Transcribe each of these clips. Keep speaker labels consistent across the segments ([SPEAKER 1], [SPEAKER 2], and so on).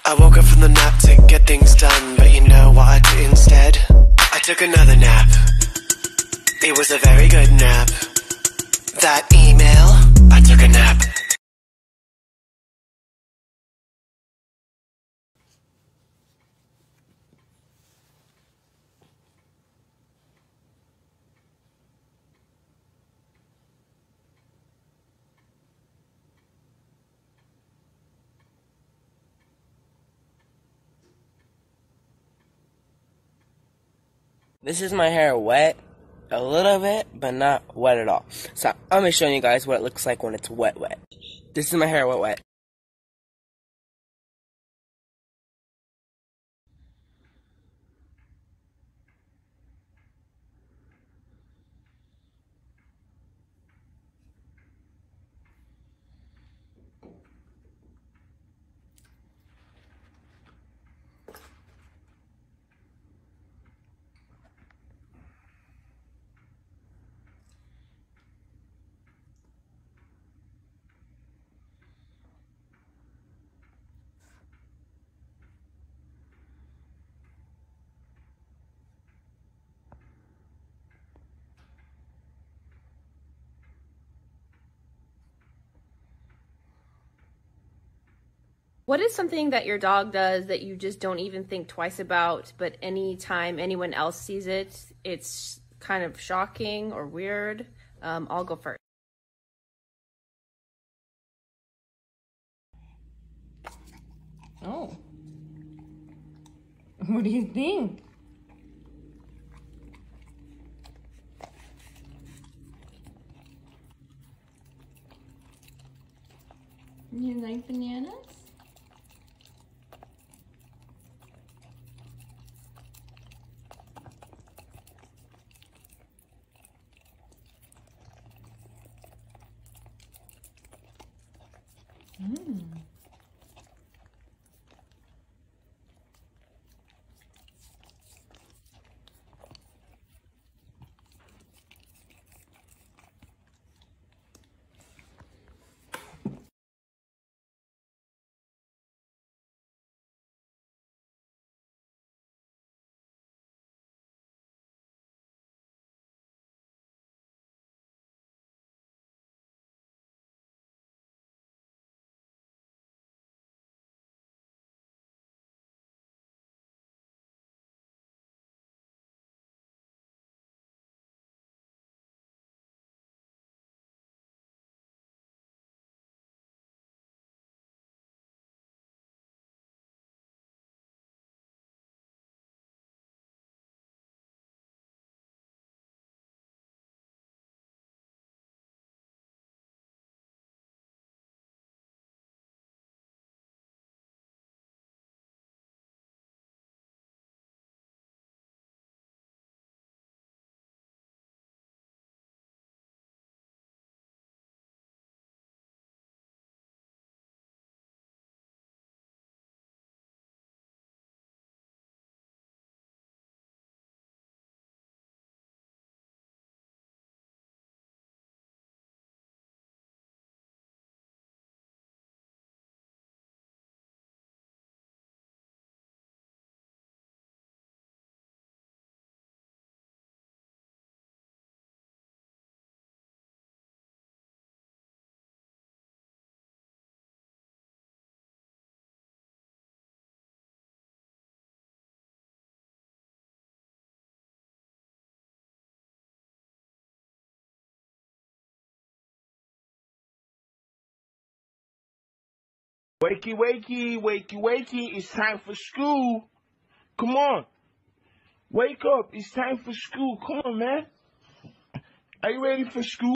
[SPEAKER 1] I woke up from the nap to get things done, but you know what I did instead? I took another nap. It was a very good nap. That email, I took a nap.
[SPEAKER 2] This is my hair wet a little bit, but not wet at all. So I'm going to show you guys what it looks like when it's wet. This is my hair wet.
[SPEAKER 3] What is something that your dog does that you just don't even think twice about, but anytime anyone else sees it, it's kind of shocking or weird? I'll go first.
[SPEAKER 4] Oh. What do you think? You like bananas?
[SPEAKER 5] Wakey, wakey, wakey, wakey, it's time for school. Come on. Wake up, it's time for school. Come on, man. Are you ready for school?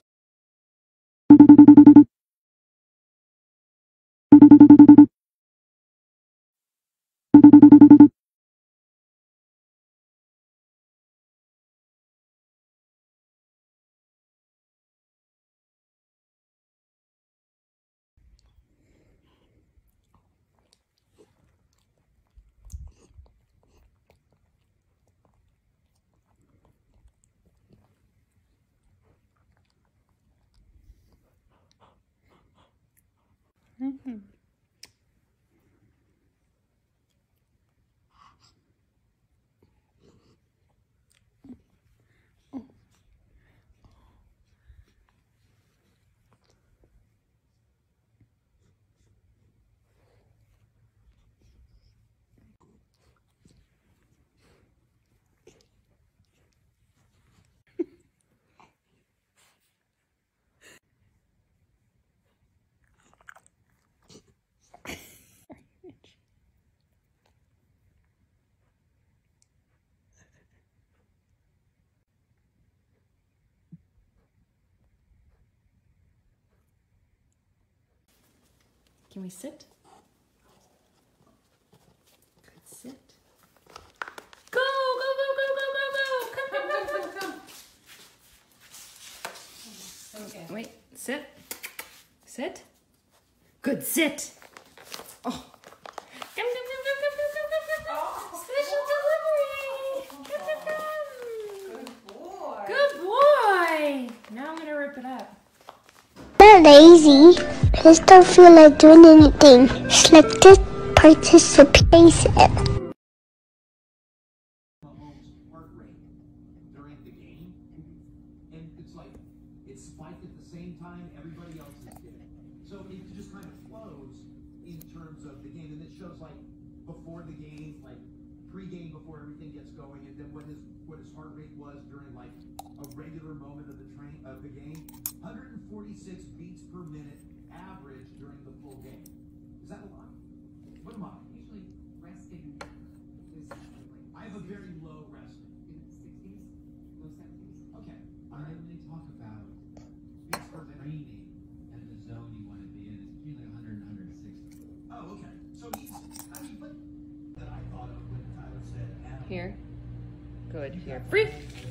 [SPEAKER 4] Can we sit? Good, sit. Go, go, go, go, go, go, go. Come, come, come, come, come. Okay. Wait, sit. Sit. Good, sit. Oh. Come, come, come, come, come, come, come, come, come. Special delivery. Come, come, come. Good boy. Now I'm gonna rip it up.
[SPEAKER 6] Not lazy. I just don't feel like doing anything. Selected participation.
[SPEAKER 7] Heart rate during the game, and it's like it spiked at the same time everybody else is getting. So it just kind of flows in terms of the game, and it shows like before the game, like pre-game before everything gets going, and then what his heart rate was during like a regular moment of the game. 146 beats per minute average during the full game. Is that a lot? What am I?
[SPEAKER 8] Usually resting is like
[SPEAKER 7] I have a very low resting.
[SPEAKER 8] in the 60s, low 70s.
[SPEAKER 7] Okay.
[SPEAKER 9] When they talk about
[SPEAKER 7] Beats per minute.
[SPEAKER 9] training and the zone you want to be in, it's usually 100 and 160.
[SPEAKER 7] Oh, okay. So he's, I mean, but that I thought of when Tyler said animal.
[SPEAKER 4] Here. Good. Here. Free.